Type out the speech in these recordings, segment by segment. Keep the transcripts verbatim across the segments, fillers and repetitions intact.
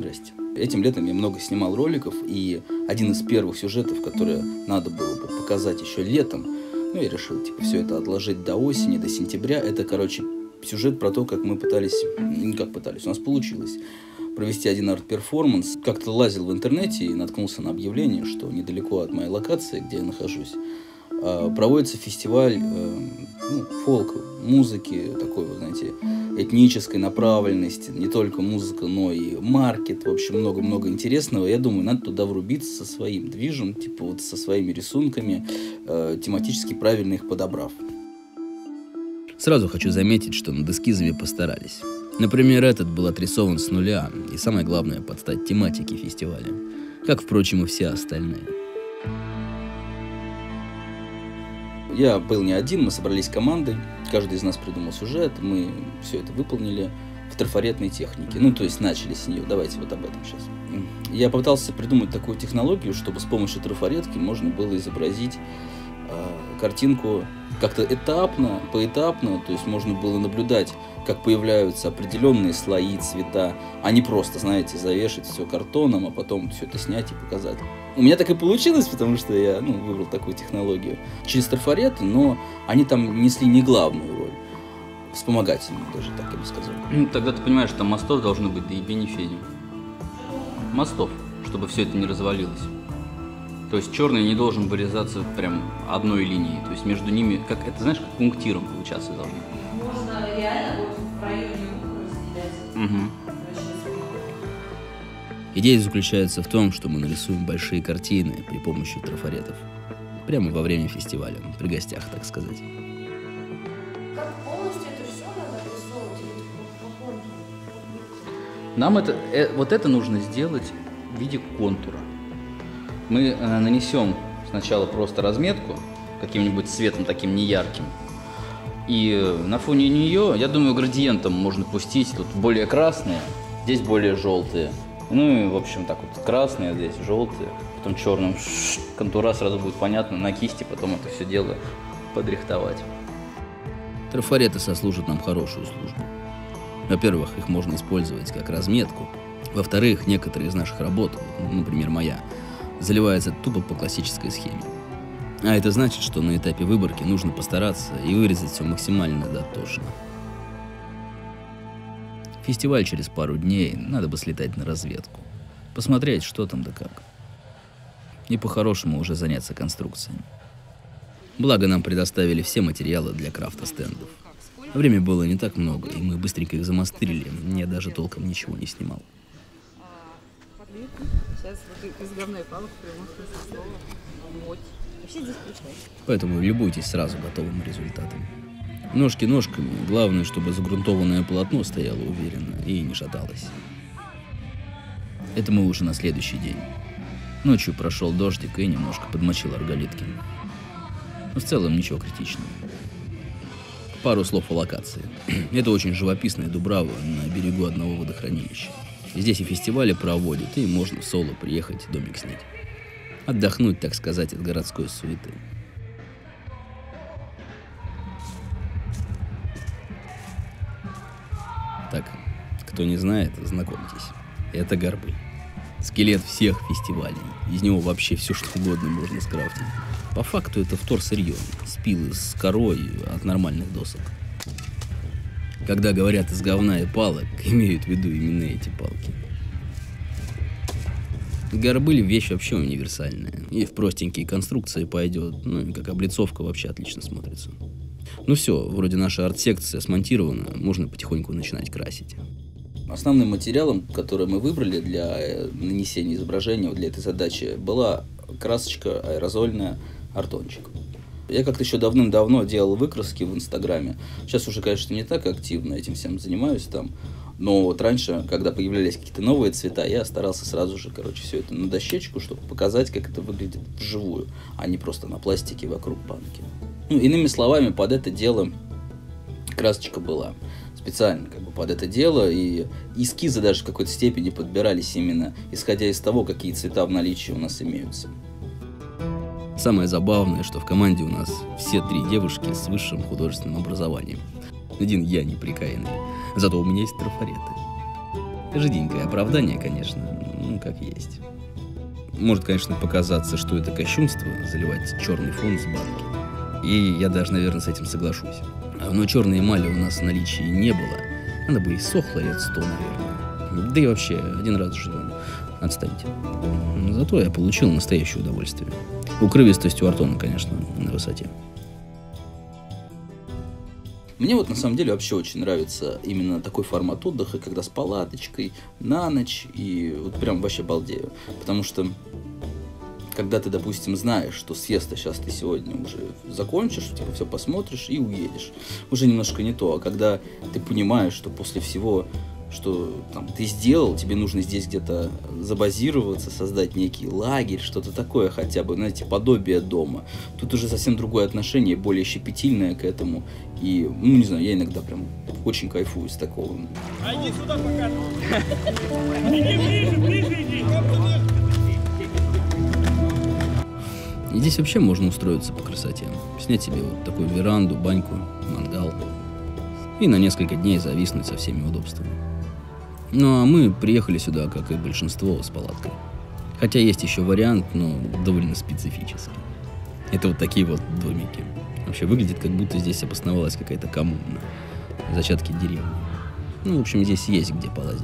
Здрасте. Этим летом я много снимал роликов, и один из первых сюжетов, которые надо было бы показать еще летом, ну, я решил, типа, все это отложить до осени, до сентября. Это, короче, сюжет про то, как мы пытались, не как пытались, у нас получилось провести один арт-перформанс. Как-то лазил в интернете и наткнулся на объявление, что недалеко от моей локации, где я нахожусь, проводится фестиваль ну, фолк, музыки, такой, вы знаете, этнической направленности, не только музыка, но и маркет, в общем, много-много интересного. Я думаю, надо туда врубиться со своим движем, типа вот со своими рисунками, э, тематически правильно их подобрав. Сразу хочу заметить, что над эскизами постарались. Например, этот был отрисован с нуля, и самое главное, под стать тематике фестиваля, как, впрочем, и все остальные. Я был не один, мы собрались командой, каждый из нас придумал сюжет, мы все это выполнили в трафаретной технике. Ну, то есть начали с нее, давайте вот об этом сейчас. Я попытался придумать такую технологию, чтобы с помощью трафаретки можно было изобразить э, картинку как-то этапно, поэтапно, то есть можно было наблюдать, как появляются определенные слои, цвета, а не просто, знаете, завешать все картоном, а потом все это снять и показать. У меня так и получилось, потому что я ну, выбрал такую технологию через трафареты, но они там несли не главную роль, вспомогательную даже, так я бы сказал. Ну, тогда ты понимаешь, что мостов должно быть до ебени фени. Мостов, чтобы все это не развалилось. То есть черный не должен вырезаться прям одной линией, то есть между ними, как это, знаешь, как пунктиром получаться должно. Можно реально вот в районе уха разделять. Угу. Идея заключается в том, что мы нарисуем большие картины при помощи трафаретов. Прямо во время фестиваля, при гостях, так сказать. Как полностью это все надо рисовать? По контуру? Нам это, э, вот это нужно сделать в виде контура. Мы э, нанесем сначала просто разметку каким-нибудь цветом таким неярким. И э, на фоне нее, я думаю, градиентом можно пустить. Тут более красные, здесь более желтые. Ну и, в общем, так вот красные, здесь желтые, потом черным. Контура сразу будет понятно на кисти, потом это все дело подрихтовать. Трафареты сослужат нам хорошую службу. Во-первых, их можно использовать как разметку. Во-вторых, некоторые из наших работ, например, моя, заливается тупо по классической схеме. А это значит, что на этапе выборки нужно постараться и вырезать все максимально дотошно. Фестиваль через пару дней, надо бы слетать на разведку. Посмотреть, что там да как. И по-хорошему уже заняться конструкциями. Благо нам предоставили все материалы для крафта стендов. Время было не так много, и мы быстренько их замастерили. Я даже толком ничего не снимал. Сейчас вот из говна и палок прямо слова мочь. Вообще здесь включать. Поэтому любуйтесь сразу готовым результатом. Ножки ножками, главное, чтобы загрунтованное полотно стояло уверенно и не шаталось. Это мы уже на следующий день. Ночью прошел дождик и немножко подмочил арголитки. Но в целом ничего критичного. Пару слов о локации. Это очень живописная дубрава на берегу одного водохранилища. Здесь и фестивали проводят, и можно в соло приехать и домик снять. Отдохнуть, так сказать, от городской суеты. Так, кто не знает, знакомьтесь. Это Горбыль. Скелет всех фестивалей. Из него вообще все, что угодно можно скрафтить. По факту это вторсырье. Спилы с корой от нормальных досок. Когда говорят из говна и палок, имеют в виду именно эти палки. Горбыль вещь вообще универсальная. И в простенькие конструкции пойдет. Ну и как облицовка вообще отлично смотрится. Ну все, вроде наша арт-секция смонтирована, можно потихоньку начинать красить. Основным материалом, который мы выбрали для нанесения изображения, для этой задачи, была красочка аэрозольная «Артончик». Я как-то еще давным-давно делал выкраски в Инстаграме. Сейчас уже, конечно, не так активно этим всем занимаюсь там. Но вот раньше, когда появлялись какие-то новые цвета, я старался сразу же, короче, все это на дощечку, чтобы показать, как это выглядит вживую, а не просто на пластике вокруг банки. Ну, иными словами, под это дело красочка была. Специально как бы под это дело, и эскизы даже в какой-то степени подбирались именно исходя из того, какие цвета в наличии у нас имеются. Самое забавное, что в команде у нас все три девушки с высшим художественным образованием. Один я неприкаянный, зато у меня есть трафареты. Жиденькое оправдание, конечно, ну, как есть. Может, конечно, показаться, что это кощунство, заливать черный фон с банки. И я даже, наверное, с этим соглашусь. Но черной эмали у нас в наличии не было. Она бы и сохла лет сто, наверное. Да и вообще, один раз живем. Отстаньте. Зато я получил настоящее удовольствие. Укрывистость у Артона, конечно, на высоте. Мне вот на самом деле вообще очень нравится именно такой формат отдыха, когда с палаточкой, на ночь, и вот прям вообще балдею. Потому что, когда ты, допустим, знаешь, что съезд сейчас ты сегодня уже закончишь, типа все посмотришь и уедешь, уже немножко не то. А когда ты понимаешь, что после всего, что там, ты сделал, тебе нужно здесь где-то забазироваться, создать некий лагерь, что-то такое хотя бы, знаете, подобие дома. Тут уже совсем другое отношение, более щепетильное к этому. И, ну, не знаю, я иногда прям очень кайфую с такого. А иди сюда пока. Иди ближе, ближе иди. И здесь вообще можно устроиться по красоте. Снять себе вот такую веранду, баньку, мангал. И на несколько дней зависнуть со всеми удобствами. Ну а мы приехали сюда, как и большинство, с палаткой. Хотя есть еще вариант, но довольно специфический. Это вот такие вот домики. Вообще выглядит, как будто здесь обосновалась какая-то коммуна. Зачатки деревни. Ну, в общем, здесь есть где полазить.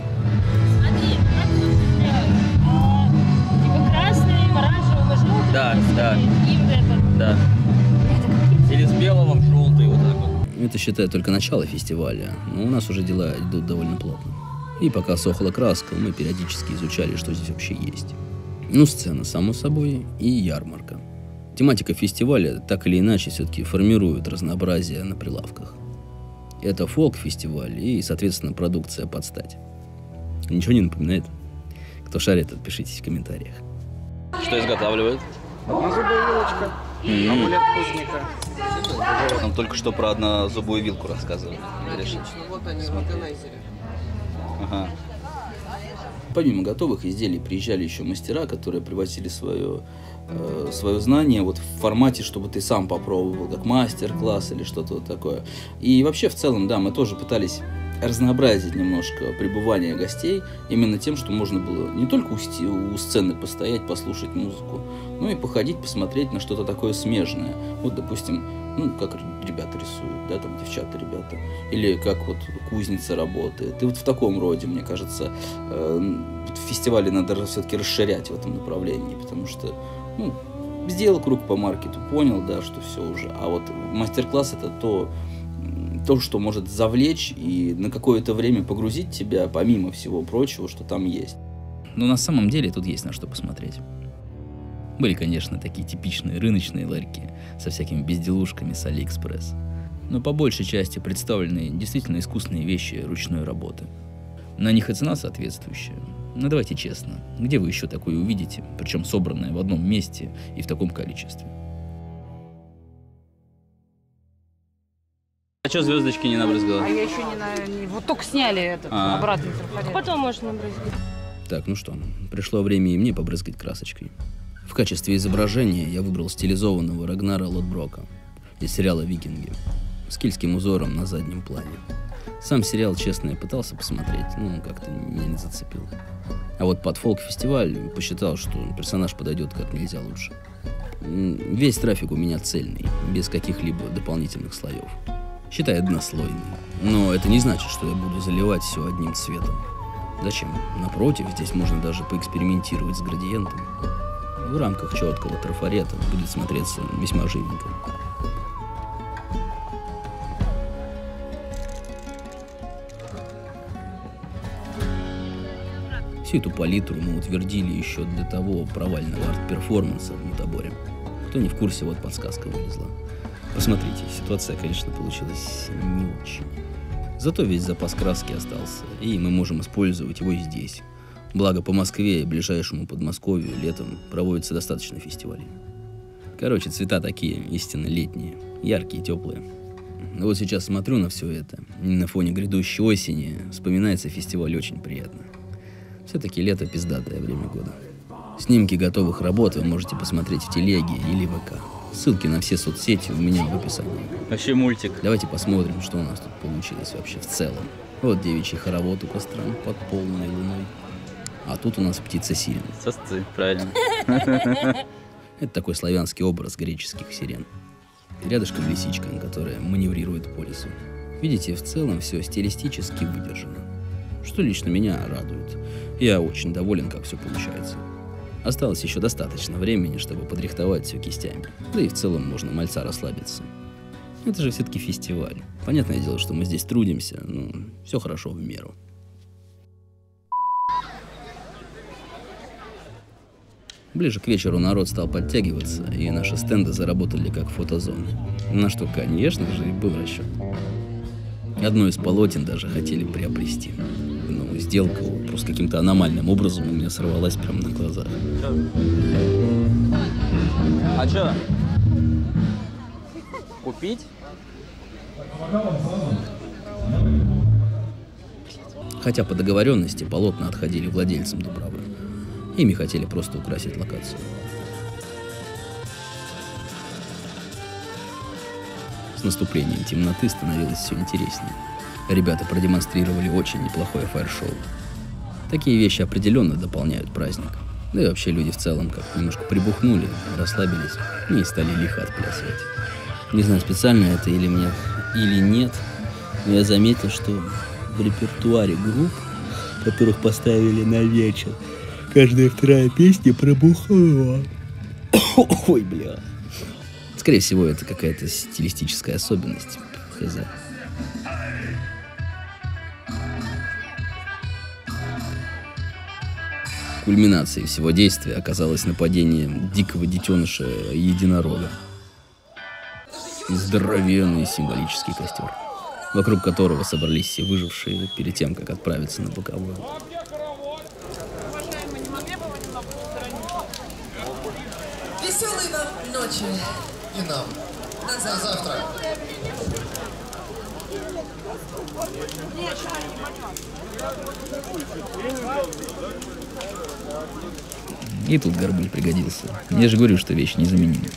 Смотри, как тут стреляют? А, типа красный, оранжевый, желтый. Да, да. И вот этот. Да. Или с белого в желтый, вот так вот. Это, считай, только начало фестиваля, но у нас уже дела идут довольно плотно. И пока сохла краска, мы периодически изучали, что здесь вообще есть. Ну, сцена, само собой, и ярмарка. Тематика фестиваля так или иначе все-таки формирует разнообразие на прилавках. Это фолк-фестиваль и, соответственно, продукция под стать. Ничего не напоминает? Кто шарит, отпишитесь в комментариях. Что изготавливает? Однозубая вилочка. Амулет кузника. Нам только что про однозубую вилку рассказывали. Отлично, вот они в органайзере. Ага. Помимо готовых изделий приезжали еще мастера, которые привозили свое, э, свое знание вот в формате, чтобы ты сам попробовал, как мастер-класс или что-то вот такое. И вообще в целом, да, мы тоже пытались разнообразить немножко пребывание гостей именно тем, что можно было не только у, сти- у сцены постоять, послушать музыку, но и походить, посмотреть на что-то такое смежное. Вот, допустим, ну, как ребята рисуют, да, там девчата, ребята, или как вот кузница работает. И вот в таком роде, мне кажется, э, в фестивале надо все-таки расширять в этом направлении, потому что, ну, сделал круг по маркету, понял, да, что все уже. А вот мастер-класс — это то, то, что может завлечь и на какое-то время погрузить тебя, помимо всего прочего, что там есть. Но на самом деле тут есть на что посмотреть. Были, конечно, такие типичные рыночные ларьки со всякими безделушками с Алиэкспресс. Но по большей части представлены действительно искусные вещи ручной работы. На них и цена соответствующая. Но давайте честно, где вы еще такое увидите, причем собранное в одном месте и в таком количестве? А что звездочки не набрызгала? А я еще не на... не- Вот только сняли этот А. обратный трафарет. Потом можно набрызгать. Так, ну что, пришло время и мне побрызгать красочкой. В качестве изображения я выбрал стилизованного Рагнара Лодброка из сериала «Викинги» с кельтским узором на заднем плане. Сам сериал, честно, я пытался посмотреть, но как-то меня не зацепил. А вот под фолк-фестиваль посчитал, что персонаж подойдет как нельзя лучше. М, Весь трафик у меня цельный, без каких-либо дополнительных слоев. Считай, однослойный. Но это не значит, что я буду заливать все одним цветом. Зачем? Напротив, здесь можно даже поэкспериментировать с градиентом. В рамках четкого трафарета будет смотреться весьма живенько. Всю эту палитру мы утвердили еще для того провального арт-перформанса в Мутаборе. Кто не в курсе, вот подсказка вылезла. Посмотрите, ситуация, конечно, получилась не очень. Зато весь запас краски остался, и мы можем использовать его и здесь. Благо по Москве и ближайшему Подмосковью летом проводится достаточно фестивалей. Короче, цвета такие, истинно летние, яркие, теплые. Но вот сейчас смотрю на все это, и на фоне грядущей осени вспоминается фестиваль очень приятно. Все-таки лето пиздатое время года. Снимки готовых работ вы можете посмотреть в телеге или ВК. Ссылки на все соцсети у меня в описании. Вообще мультик. Давайте посмотрим, что у нас тут получилось вообще в целом. Вот девичий хоровод у костра под полной луной. А тут у нас птица-сирен. Сосцы, правильно. Это такой славянский образ греческих сирен. Рядышком лисичка, которая маневрирует по лесу. Видите, в целом все стилистически выдержано. Что лично меня радует. Я очень доволен, как все получается. Осталось еще достаточно времени, чтобы подрихтовать все кистями. Да и в целом можно мальца расслабиться. Это же все-таки фестиваль. Понятное дело, что мы здесь трудимся, но все хорошо в меру. Ближе к вечеру народ стал подтягиваться, и наши стенды заработали как фотозоны. На что, конечно же, и был расчет. Одно из полотен даже хотели приобрести. Но сделка просто каким-то аномальным образом у меня сорвалась прямо на глазах. А чё? Купить? Хотя по договоренности полотна отходили владельцам Дубравы. Ими хотели просто украсить локацию. С наступлением темноты становилось все интереснее. Ребята продемонстрировали очень неплохое фаер-шоу. Такие вещи определенно дополняют праздник. Да и вообще люди в целом как немножко прибухнули, расслабились и стали лихо отплясывать. Не знаю, специально это или мне, или нет, но я заметил, что в репертуаре групп, которых поставили на вечер, каждая вторая песня пробухала. Ой, бля. Скорее всего, это какая-то стилистическая особенность. Хз. Кульминацией всего действия оказалось нападение дикого детеныша единорога. Здоровенный символический костер, вокруг которого собрались все выжившие перед тем, как отправиться на боковую. Веселой вам ночи. И нам. До завтра. И тут горбыль пригодился. Я же говорю, что вещь незаменимая.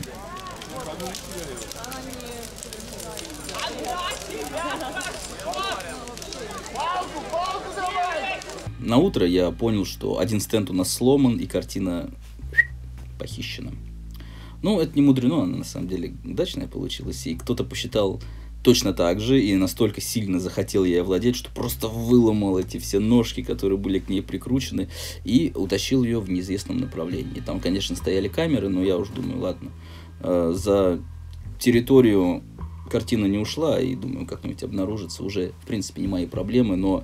На утро я понял, что один стенд у нас сломан и картина похищена. Ну, это не мудрено, она на самом деле удачная получилась. И кто-то посчитал точно так же, и настолько сильно захотел ей овладеть, что просто выломал эти все ножки, которые были к ней прикручены, и утащил ее в неизвестном направлении. Там, конечно, стояли камеры, но я уж думаю, ладно, за территорию картина не ушла, и думаю, как-нибудь обнаружится, уже, в принципе, не мои проблемы, но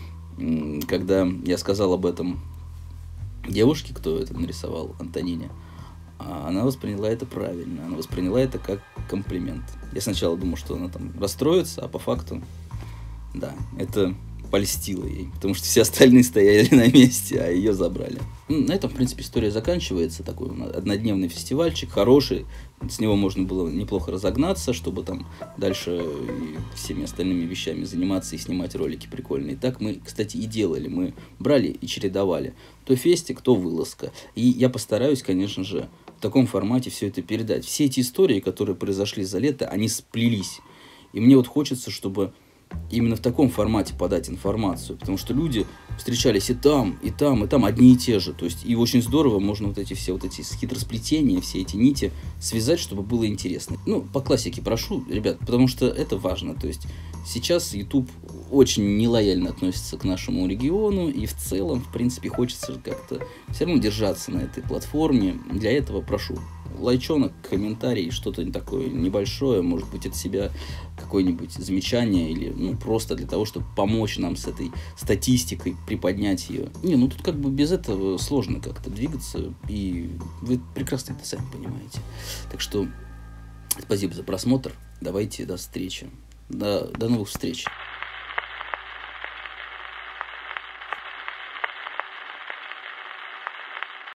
когда я сказал об этом девушке, кто это нарисовал, Антонине, она восприняла это правильно, она восприняла это как комплимент. Я сначала думал, что она там расстроится, а по факту, да, это польстило ей, потому что все остальные стояли на месте, а ее забрали. Ну, на этом, в принципе, история заканчивается. Такой однодневный фестивальчик, хороший, с него можно было неплохо разогнаться, чтобы там дальше всеми остальными вещами заниматься и снимать ролики прикольные. Так мы, кстати, и делали, мы брали и чередовали. То фестик, то вылазка. И я постараюсь, конечно же, в таком формате все это передать. Все эти истории, которые произошли за лето, они сплелись. И мне вот хочется, чтобы именно в таком формате подать информацию, потому что люди встречались и там, и там, и там одни и те же. То есть и очень здорово можно вот эти все вот эти хитросплетения, все эти нити связать, чтобы было интересно. Ну, по классике прошу, ребят, потому что это важно. То есть сейчас YouTube очень нелояльно относится к нашему региону, и в целом, в принципе, хочется как-то все равно держаться на этой платформе. Для этого прошу лайчонок, комментарий, что-то такое небольшое, может быть, от себя какое-нибудь замечание или ну, просто для того, чтобы помочь нам с этой статистикой, приподнять ее. Не, ну тут как бы без этого сложно как-то двигаться, и вы прекрасно это сами понимаете. Так что спасибо за просмотр, давайте до встречи, до, до новых встреч.